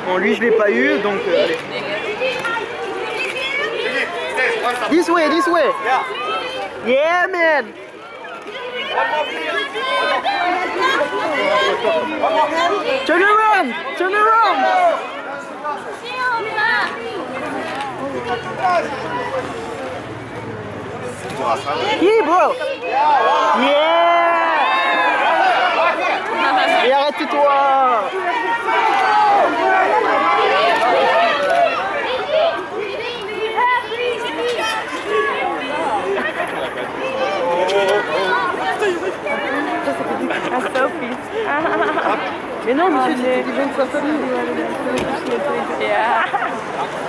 Bon, lui, je l'ai pas eu, donc allez. This way, this way. Yeah, man. Turn around, turn around. Yeah, bro. Yeah. Et arrête-toi. Un selfie. Mais non, monsieur, c'est des gens de sa famille.